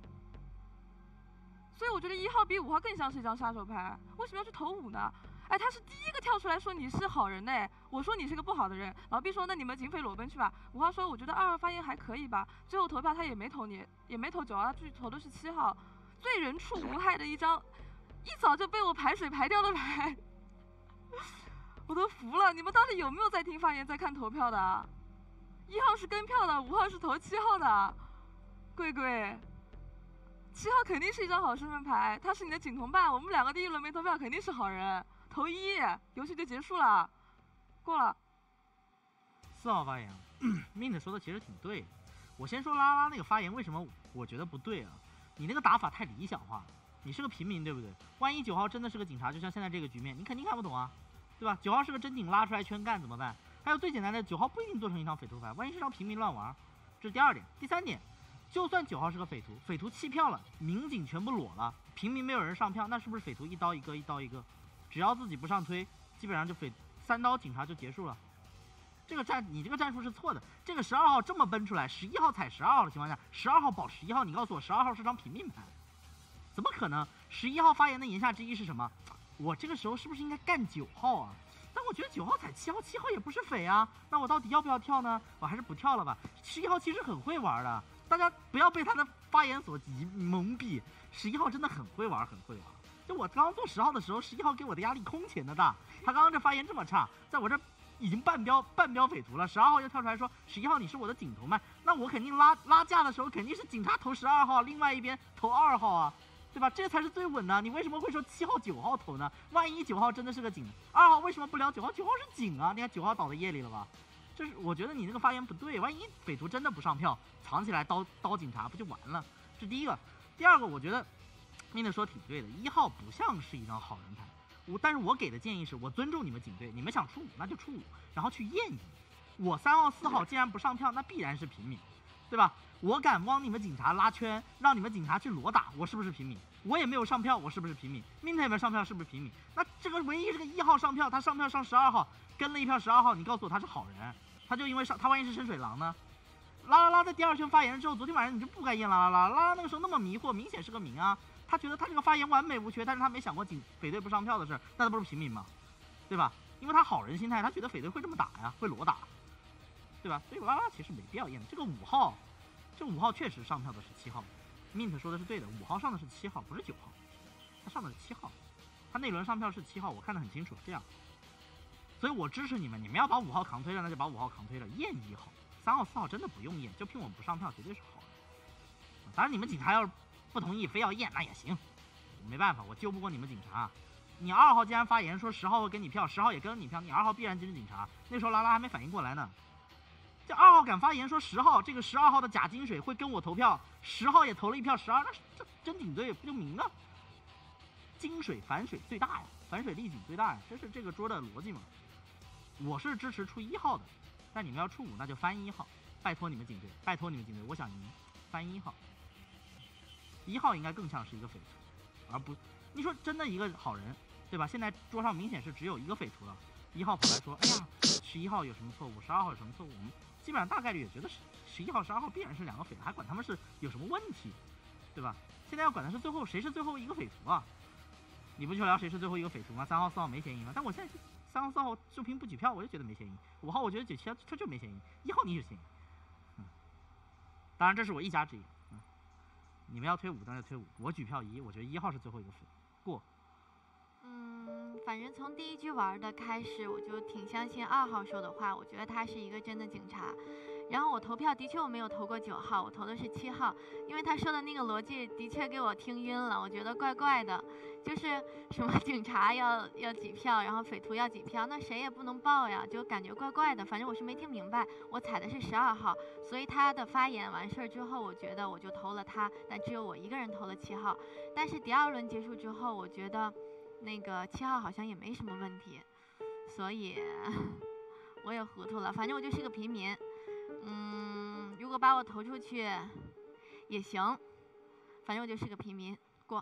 所以我觉得一号比五号更像是一张杀手牌，为什么要去投五呢？哎，他是第一个跳出来说你是好人的，我说你是个不好的人。老毕说那你们警匪裸奔去吧。五号说我觉得二号发言还可以吧。最后投票他也没投你，也没投九号，他去投的是七号，最人畜无害的一张，一早就被我排水排掉的牌，我都服了。你们到底有没有在听发言，在看投票的？一号是跟票的，五号是投七号的，贵贵。七号肯定是一张好身份牌，他是你的警同伴，我们两个第一轮没投票，肯定是好人。投一，游戏就结束了，过了。 四号发言 ，Mint 说的其实挺对。我先说拉拉那个发言，为什么我觉得不对啊？你那个打法太理想化了。你是个平民，对不对？万一九号真的是个警察，就像现在这个局面，你肯定看不懂啊，对吧？九号是个真警，拉出来圈干怎么办？还有最简单的，九号不一定做成一张匪徒牌，万一是张平民乱玩，这是第二点。第三点，就算九号是个匪徒，匪徒弃票了，民警全部裸了，平民没有人上票，那是不是匪徒一刀一个，一刀一个？只要自己不上推，基本上就匪三刀警察就结束了。这个战你这个战术是错的。这个十二号这么奔出来，十一号踩十二号的情况下，十二号保十一号，你告诉我十二号是张平民牌，怎么可能？十一号发言的言下之意是什么？我这个时候是不是应该干九号啊？但我觉得九号踩七号，七号也不是匪啊，那我到底要不要跳呢？我还是不跳了吧。十一号其实很会玩的，大家不要被他的发言所蒙蔽。十一号真的很会玩，很会玩。就我刚刚做十号的时候，十一号给我的压力空前的大。他刚刚这发言这么差，在我这已经半标半标匪徒了。十二号又跳出来说十一号你是我的警头嘛，那我肯定拉拉架的时候肯定是警察投十二号，另外一边投二号啊，对吧？这才是最稳的。你为什么会说七号九号投呢？万一九号真的是个警，二号为什么不聊九号？九号是警啊！你看九号倒在夜里了吧？这是我觉得你那个发言不对。万一匪徒真的不上票，藏起来刀刀警察不就完了？这是第一个。第二个，我觉得Mint说挺对的，一号不像是一张好人牌。我但是我给的建议是我尊重你们警队，你们想出五那就出五，然后去验一。我三号四号既然不上票，那必然是平民，对吧？我敢帮你们警察拉圈，让你们警察去裸打，我是不是平民？我也没有上票，我是不是平民 ？Mint 也没有上票，是不是平民？那这个唯一这个一号上票，他上票上十二号，跟了一票十二号，你告诉我他是好人，他就因为上他万一是深水狼呢？拉拉拉在第二圈发言之后，昨天晚上你就不该验拉拉拉，拉拉那个时候那么迷惑，明显是个民啊。他觉得他这个发言完美无缺，但是他没想过警匪队不上票的事，那他不是平民吗？对吧？因为他好人心态，他觉得匪队会这么打呀，会裸打，对吧？所以拉拉其实没必要验的。这个五号，这五号确实上票的是七号 ，Mint 说的是对的，五号上的是七号，不是九号，他上的是七号，他那轮上票是七号，我看得很清楚，这样。所以我支持你们，你们要把五号扛推了，那就把五号扛推了，验一号，三号四号真的不用验，就凭我们不上票，绝对是好人。当然你们警察要是不同意非要验那也行，没办法，我救不过你们警察。你二号既然发言说十号会给你票，十号也跟你票，你二号必然就是警察。那时候拉拉还没反应过来呢。这二号敢发言说十号这个十二号的假金水会跟我投票，十号也投了一票十二，那这真警队不就明了？金水反水最大呀，反水利警最大呀，这是这个桌的逻辑嘛。我是支持出一号的，但你们要出五那就翻一号，拜托你们警队，拜托你们警队，我想赢，翻一号。一号应该更像是一个匪徒，而不，你说真的一个好人，对吧？现在桌上明显是只有一个匪徒了。一号跑来说，哎呀，十一号有什么错误，十二号有什么错误？我们基本上大概率也觉得十一号、十二号必然是两个匪徒，还管他们是有什么问题，对吧？现在要管的是最后谁是最后一个匪徒啊？你不就聊谁是最后一个匪徒吗？三号、四号没嫌疑吗？但我现在三号、四号就凭不举票，我就觉得没嫌疑。五号我觉得九七号他就没嫌疑，一号你有嫌疑。嗯，当然这是我一家之言。嗯，你们要推五那就推五，我举票一，我觉得一号是最后一个匪过。 嗯，反正从第一局玩的开始，我就挺相信二号说的话，我觉得他是一个真的警察。 然后我投票的确我没有投过九号，我投的是七号，因为他说的那个逻辑的确给我听晕了，我觉得怪怪的，就是什么警察要要几票，然后匪徒要几票，那谁也不能报呀，就感觉怪怪的。反正我是没听明白，我踩的是十二号，所以他的发言完事儿之后，我觉得我就投了他，但只有我一个人投了七号。但是第二轮结束之后，我觉得那个七号好像也没什么问题，所以我也糊涂了，反正我就是个平民。嗯，如果把我投出去也行，反正我就是个平民，过。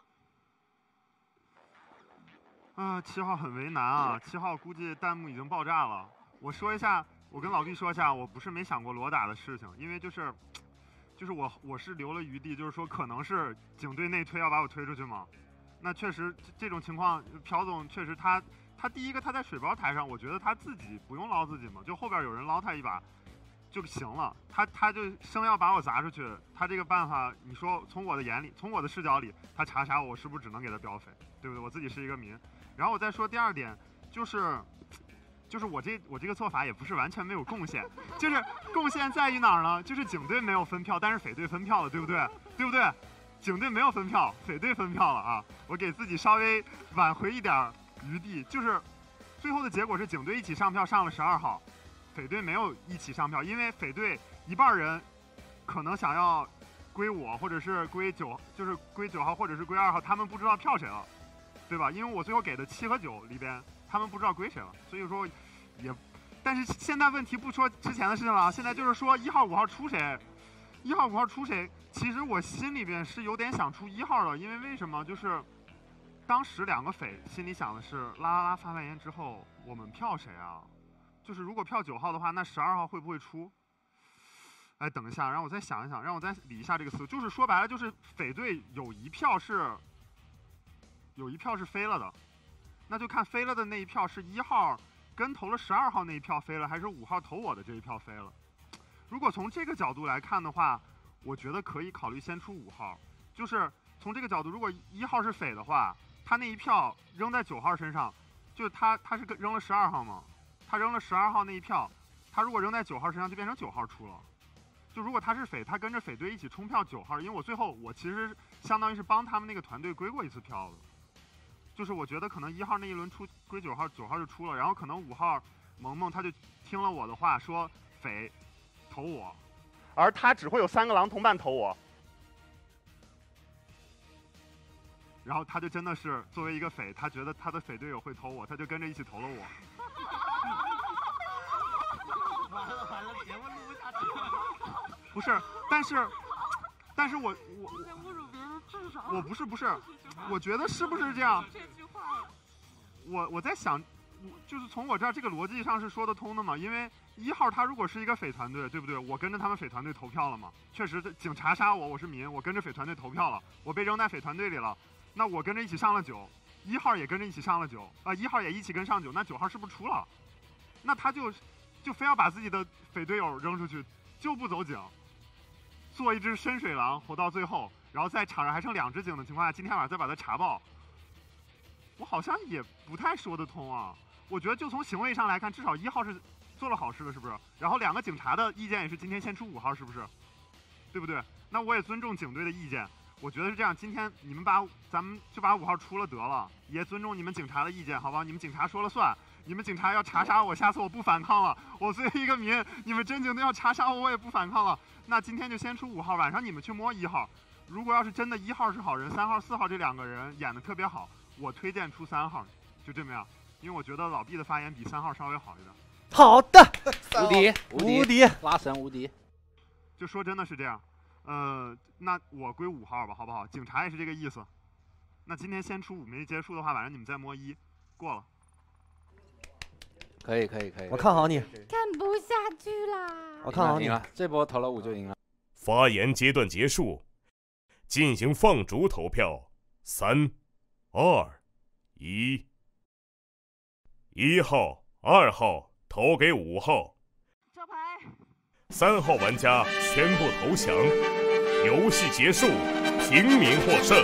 啊、呃，七号很为难啊，七号估计弹幕已经爆炸了。我说一下，我跟老毕说一下，我不是没想过裸打的事情，因为就是，就是我我是留了余地，就是说可能是警队内推要把我推出去嘛。那确实这种情况，朴总确实他他第一个他在水包台上，我觉得他自己不用捞自己嘛，就后边有人捞他一把。就行了，他他就生要把我砸出去，他这个办法，你说从我的眼里，从我的视角里，他查杀我，我是不是只能给他标匪，对不对？我自己是一个民。然后我再说第二点，就是，就是我这我这个做法也不是完全没有贡献，就是贡献在于哪儿呢？就是警队没有分票，但是匪队分票了，对不对？对不对？警队没有分票，匪队分票了啊！我给自己稍微挽回一点余地，就是最后的结果是警队一起上票上了十二号。匪队没有一起上票，因为匪队一半人可能想要归我，或者是归九，就是归九号，或者是归二号，他们不知道票谁了，对吧？因为我最后给的七和九里边，他们不知道归谁了，所以说也，但是现在问题不说之前的事情了，现在就是说一号、五号出谁，一号、五号出谁？其实我心里边是有点想出一号的，因为为什么？就是当时两个匪心里想的是，啦啦啦发完言之后，我们票谁啊？就是如果票九号的话，那十二号会不会出？哎，等一下，让我再想一想，让我再理一下这个思路。就是说白了，就是匪队有一票是，有一票是飞了的，那就看飞了的那一票是一号跟投了十二号那一票飞了，还是五号投我的这一票飞了。如果从这个角度来看的话，我觉得可以考虑先出五号。就是从这个角度，如果一号是匪的话，他那一票扔在九号身上，就是他他是扔了十二号吗？他扔了十二号那一票，他如果扔在九号身上，就变成九号出了。就如果他是匪，他跟着匪队一起冲票九号，因为我最后我其实相当于是帮他们那个团队归过一次票的。就是我觉得可能一号那一轮出归九号，九号就出了，然后可能五号萌萌他就听了我的话，说匪投我， 而他只会有三个狼同伴投我。 然后他就真的是作为一个匪，他觉得他的匪队友会投我，他就跟着一起投了我。 完了完了，节目录不下去了。 不是，但是，但是我我在侮辱别人的智商。 我不是不是，我觉得是不是这样？ 这句话。 我我在想，就是从我这儿这个逻辑上是说得通的嘛？因为一号他如果是一个匪团队，对不对？我跟着他们匪团队投票了嘛？确实，警察杀我，我是民，我跟着匪团队投票了，我被扔在匪团队里了。那我跟着一起上了九，一号也跟着一起上了九，啊，一号也一起跟上九，那九号是不是出了？那他就就非要把自己的匪队友扔出去，就不走警，做一只深水狼活到最后，然后在场上还剩两只警的情况下，今天晚上再把他查爆，我好像也不太说得通啊。我觉得就从行为上来看，至少一号是做了好事的，是不是？然后两个警察的意见也是今天先出五号，是不是？对不对？那我也尊重警队的意见。我觉得是这样，今天你们把咱们就把五号出了得了，也尊重你们警察的意见，好吧？你们警察说了算，你们警察要查杀我，下次我不反抗了。我作为一个民，你们真警队要查杀我，我也不反抗了。那今天就先出五号，晚上你们去摸一号。如果要是真的一号是好人，三号、四号这两个人演的特别好，我推荐出三号，就这么样。因为我觉得老毕的发言比三号稍微好一点。 好的， 无敌无敌， 拉神无敌。 就说真的是这样。呃，那我归五号吧，好不好？警察也是这个意思。那今天先出五，没结束的话，晚上你们再摸一，过了。 可以可以可以， 我看好你。 看不下去啦！ 我看好你了，这波投了五就赢了。 发言阶段结束，进行放逐投票。三、二、一。一号、二号投给五号。 招牌。 三号玩家宣布投降，游戏结束，平民获胜。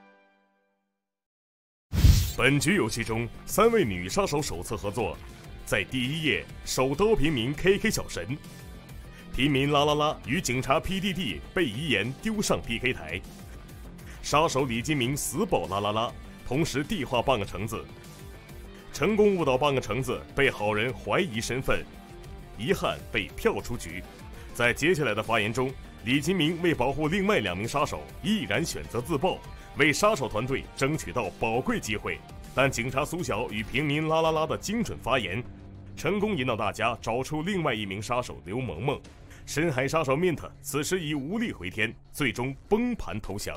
本局游戏中，三位女杀手首次合作， 在第一页手刀平民 K K 小神，平民啦啦啦与警察 P D D 被遗言丢上 P K 台，杀手李金明死保啦啦啦，同时地化半个橙子，成功误导半个橙子，被好人怀疑身份，遗憾被票出局。在接下来的发言中，李金明为保护另外两名杀手，毅然选择自爆，为杀手团队争取到宝贵机会。但警察苏小与平民啦啦啦的精准发言，成功引导大家找出另外一名杀手刘萌萌。深海杀手 Mint 此时已无力回天，最终崩盘投降。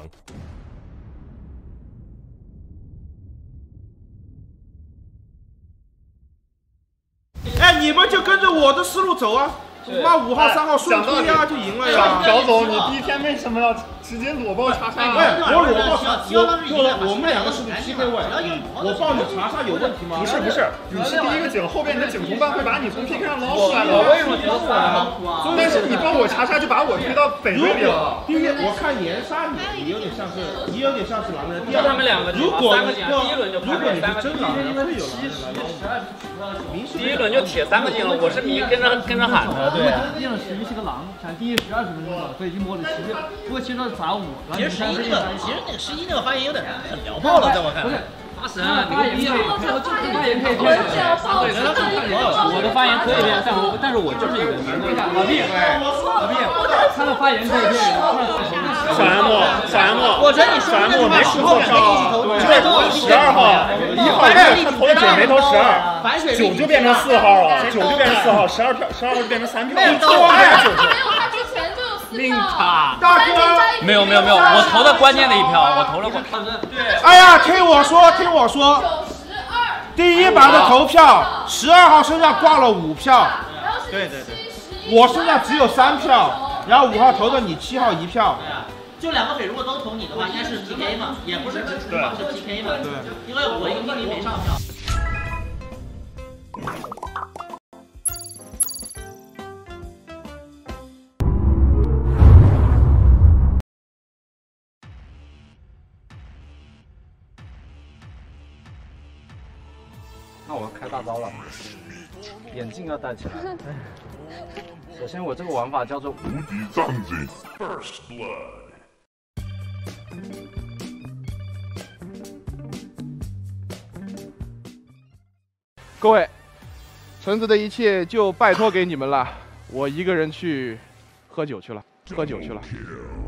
哎，你们就跟着我的思路走啊！妈五号、三号顺推呀就赢了呀！ 小总，你第一天为什么要直接裸爆查杀？ 哎，我裸爆查，我我我们两个是不是 P K 位？我爆你查杀有问题吗？ 不是不是，你是第一个警，后边你的警同伴会把你从 P K 上捞出来的。 我为什么觉得我呀？ 但是你帮我查杀，就把我推到北队里了。 第一，我看严杀你，你有点像是，你有点像是狼人。第二， 他们两个， 如果三个警，第一轮就如果你是真狼人，会有狼人来捞你。 第一轮就铁三个警了，我是迷跟着跟着喊的，对。 第二十一是个狼，抢第一十二十分钟了，所以已经摸了七六，不过其实是砸五。 其实十一那个，其实那个十一那个发言有点很聊爆了，在我看来。阿神， 发言可以，发言可以变。我的发言可以变，但我但是我就是一个人。 老毕，老毕，他的发言可以变。 小 M， 小 M， 我觉得你说的没十号票，对，十二号，一号他投的九没投十二，九就变成四号了，九就变成四号，十二票，十二号就变成三票。你投哎，他没有，他之前就有四票。 大哥， 没有没有没有，我投的关键的一票，我投了关。 对。哎呀，听我说，听我说。第一把的投票，十二号身上挂了五票。 对对对。 我身上只有三票，然后五号投的你七号一票。 就两个匪如果都投你的话，应该是 P K 嘛，也不是只纯方是 P K 嘛。 对。 因为我一个 P K 没上票。 那我开大招了，眼镜要戴起来。首先，我这个玩法叫做无敌战警 First Blood。 各位，橙子的一切就拜托给你们了，我一个人去喝酒去了，喝酒去了。